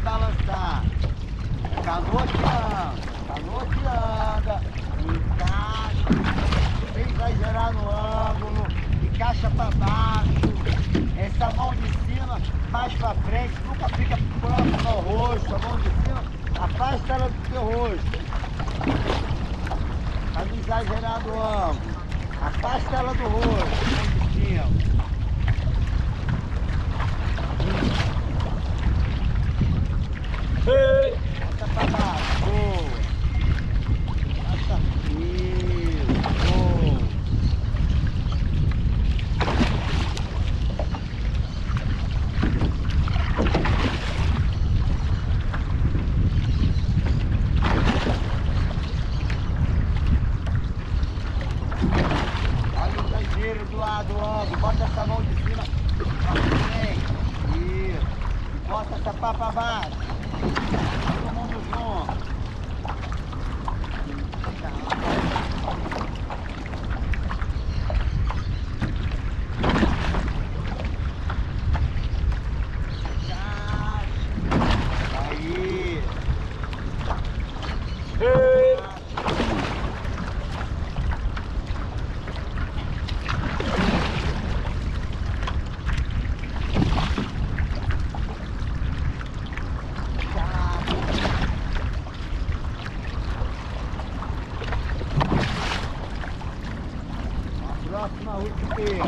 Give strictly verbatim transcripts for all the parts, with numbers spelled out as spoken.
balançar. Canoa que anda, canoa que anda, encaixa, sem exagerar no ângulo, encaixa para baixo, essa mão de cima mais para frente, nunca fica próximo ao rosto, a mão de cima afasta ela do teu rosto, para não exagerar no ângulo, afasta ela do rosto, mão de cima. Ei! Bota pra baixo, boa. Bota isso, boa. Olha o exagero do lado, ângulo. Bota essa mão de cima pra frente. Isso. Bota essa pá pra baixo. Todo mundo junto. Aí. Ei! Próxima rotipeira.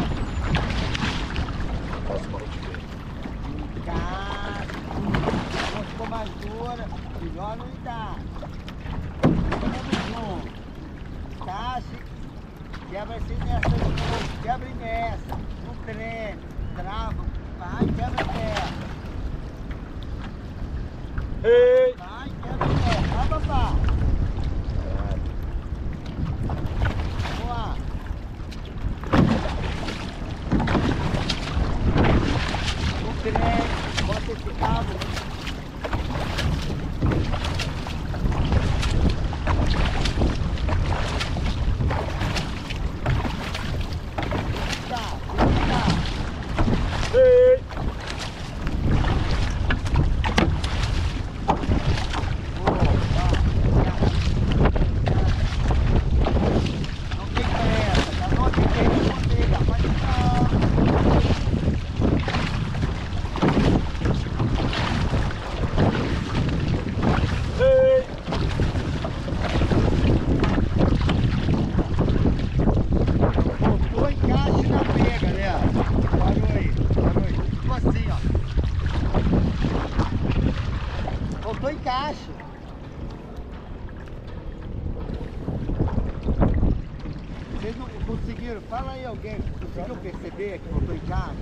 Próxima rotipeira. Encaixa. Se ficou mais dura, melhor não encaixa. Todo mundo junto. Encaixe. Quebra-se nessa de novo. Quebra e nessa. Não treme. Trava. Vai, quebra e nessa. Ei! Vai, quebra e nessa. Vai, papai. Vamos lá. Bota esse cabo. Tá, tá. Ei! Não tem pressa, tá? Não tem pressa, pode não. Ei! Voltou encaixe na pega, né? Parou aí, parou aí. Ficou assim, ó. Voltou encaixe. Vocês não conseguiram? Fala aí alguém. Conseguiu perceber que voltou encaixe?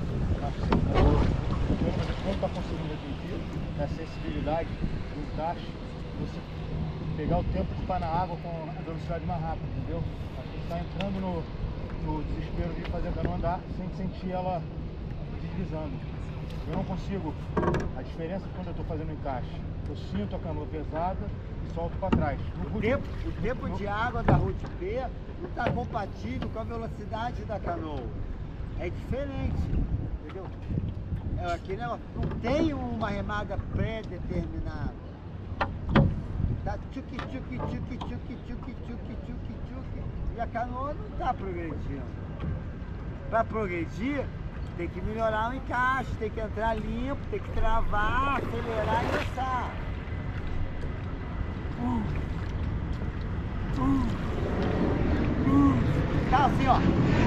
Como está conseguindo aqui, na sensibilidade do encaixe, você pegar o tempo de estar na água com a velocidade mais rápida, entendeu? A gente está entrando no, no desespero de fazer a canoa andar sem sentir ela deslizando. Eu não consigo. A diferença quando eu estou fazendo o encaixe, eu sinto a canoa pesada e solto para trás. No O tempo, o tempo de água da Route P não está compatível com a velocidade da canoa. É diferente, entendeu? É, aqui não, não tem uma remada pré-determinada. Tá tchuki, tchuki, tchuki, tchuki, tchuki, tchuki, tchuki, tchuki, e a canoa não está progredindo. Para progredir, tem que melhorar o encaixe, tem que entrar limpo, tem que travar, acelerar e lançar. Uh, uh, uh. Tá assim, ó.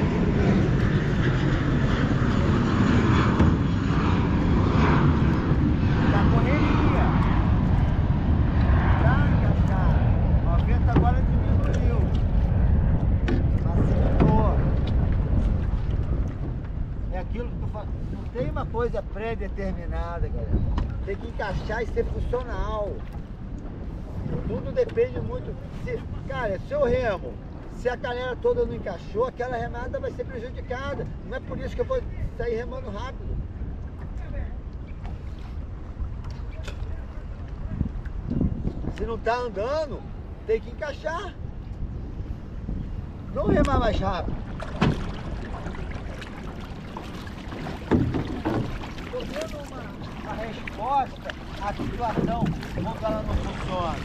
Tá correria. Tá encaixado. Ó, o vento agora diminuiu. Facilitou. É aquilo que tu fala. Não tem uma coisa pré-determinada, galera. Tem que encaixar e ser funcional. Tudo depende muito. Se, cara, se eu remo, se a canela toda não encaixou, aquela remada vai ser prejudicada. Não é por isso que eu vou sair remando rápido. Se não tá andando, tem que encaixar. Não remar mais rápido. Tô vendo uma, uma resposta a situação quando ela não funciona.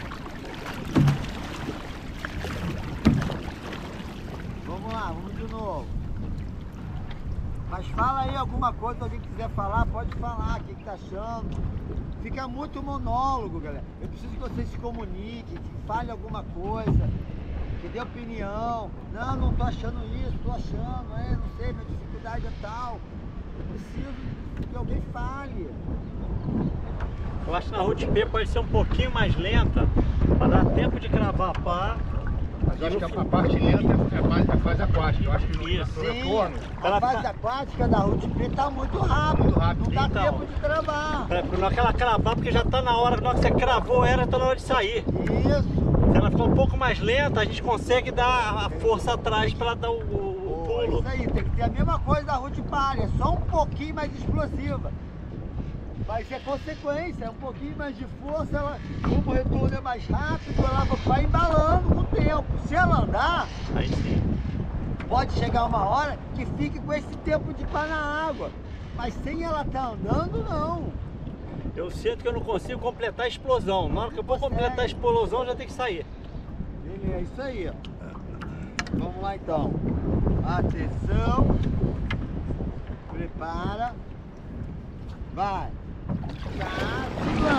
Vamos lá, vamos de novo. Mas fala aí alguma coisa, se alguém quiser falar, pode falar, o que, que tá achando. Fica muito monólogo, galera. Eu preciso que vocês se comuniquem, que falem alguma coisa, que dê opinião. Não, não tô achando isso, tô achando, é, não sei, minha dificuldade é tal. Eu preciso que alguém fale. Eu acho que na Route P pode ser um pouquinho mais lenta, para dar tempo de cravar a pá. Mas eu acho que a, a parte lenta é a fase, a fase aquática. Eu acho que no, Isso. no Sim, retorno... a fase aquática da Route P tá muito rápido, Muito rápido. não dá Então. tempo de travar. Pra, pra aquela cravar, porque já tá na hora, na hora que você cravou ela, tá na hora de sair. Isso. Se ela ficar um pouco mais lenta, a gente consegue dar a força atrás para dar o, o, o Pô, pulo. isso aí, tem que ter a mesma coisa da Route Palha, é só um pouquinho mais explosiva. Mas é consequência, é um pouquinho mais de força, ela, como o retorno é mais rápido, ela vai embalando com o tempo. Se ela andar, Aí sim. pode chegar uma hora que fique com esse tempo de pá na água. Mas sem ela estar andando, não. Eu sinto que eu não consigo completar a explosão. Na hora que eu vou Consegue. completar a explosão, já tem que sair. Beleza, é isso aí. Vamos lá então. Atenção. Prepara. Vai. Cápsula.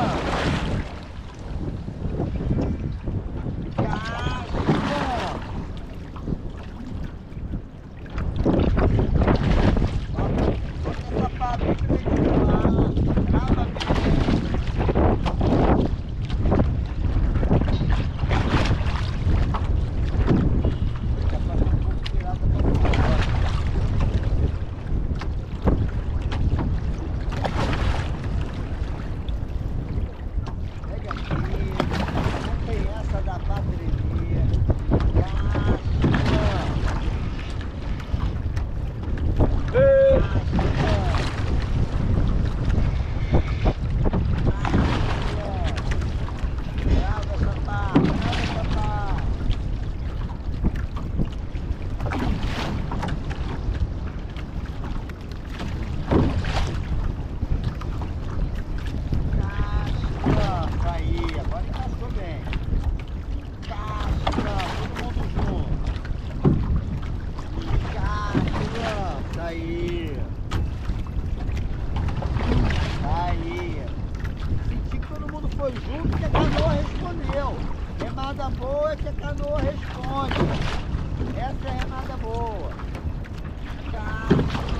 Cápsula. Bota essa pá bem pra gente lá. Trava bem. Tá passando um pouco de pirata pra fora. Pega aqui, não tem essa da bateria. Cápsula. Ei, Grava essa pá, grava essa pá. Casca, aí, agora encaixou bem. Casca, todo mundo junto. Casca, aí. Aí. Senti que todo mundo foi junto que a canoa respondeu. Remada boa é que a canoa responde. Essa é a remada boa. Casca.